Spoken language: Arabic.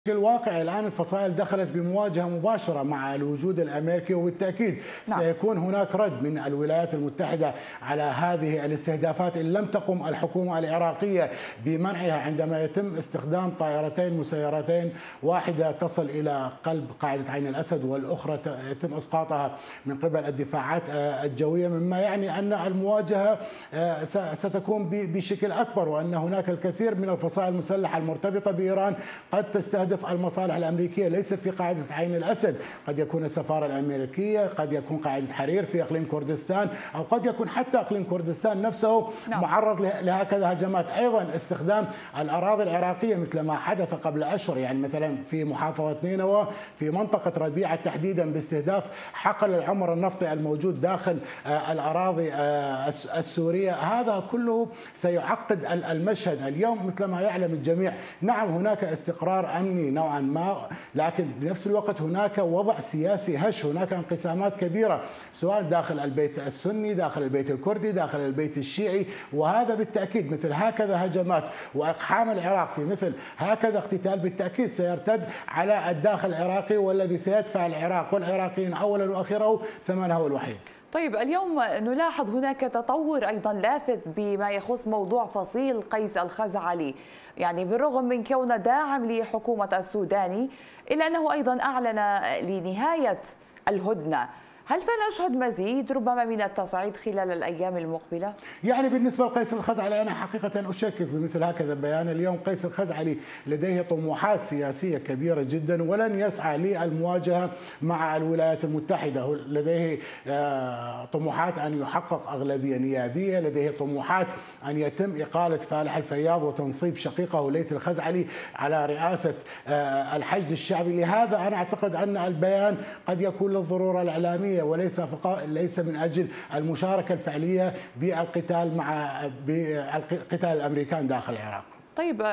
في الواقع الآن الفصائل دخلت بمواجهة مباشرة مع الوجود الأمريكي، وبالتأكيد سيكون هناك رد من الولايات المتحدة على هذه الاستهدافات إن لم تقم الحكومة العراقية بمنعها عندما يتم استخدام طائرتين مسيرتين، واحدة تصل إلى قلب قاعدة عين الأسد والأخرى يتم إسقاطها من قبل الدفاعات الجوية، مما يعني أن المواجهة ستكون بشكل أكبر، وأن هناك الكثير من الفصائل المسلحة المرتبطة بإيران قد تستهدف المصالح الأمريكية ليس في قاعدة عين الأسد، قد يكون السفارة الأمريكية، قد يكون قاعدة حرير في إقليم كردستان، أو قد يكون حتى إقليم كردستان نفسه معرض لهكذا هجمات. أيضا استخدام الأراضي العراقية مثل ما حدث قبل أشهر، يعني مثلا في محافظة نينوى في منطقة ربيعة تحديدا باستهداف حقل العمر النفطي الموجود داخل الأراضي السورية. هذا كله سيعقد المشهد. اليوم مثل ما يعلم الجميع، نعم هناك استقرار أمني نوعا ما، لكن بنفس الوقت هناك وضع سياسي هش، هناك انقسامات كبيرة سواء داخل البيت السني، داخل البيت الكردي، داخل البيت الشيعي، وهذا بالتأكيد مثل هكذا هجمات وإقحام العراق في مثل هكذا اقتتال بالتأكيد سيرتد على الداخل العراقي، والذي سيدفع العراق والعراقيين أولا وأخيرا ثمنه الوحيد. طيب، اليوم نلاحظ هناك تطور أيضا لافت بما يخص موضوع فصيل قيس الخزعلي، يعني بالرغم من كونه داعم لحكومة السوداني إلا أنه أيضا أعلن لنهاية الهدنة. هل سنشهد مزيد ربما من التصعيد خلال الأيام المقبلة؟ يعني بالنسبة لقيس الخزعلي أنا حقيقة أشكك بمثل هكذا بيان. اليوم قيس الخزعلي لديه طموحات سياسية كبيرة جدا، ولن يسعى للمواجهة مع الولايات المتحدة. لديه طموحات أن يحقق أغلبية نيابية، لديه طموحات أن يتم إقالة فالح الفياض وتنصيب شقيقه ليث الخزعلي على رئاسة الحشد الشعبي. لهذا أنا أعتقد أن البيان قد يكون للضرورة الإعلامية ليس من أجل المشاركة الفعلية بالقتال مع الأمريكان داخل العراق. طيب.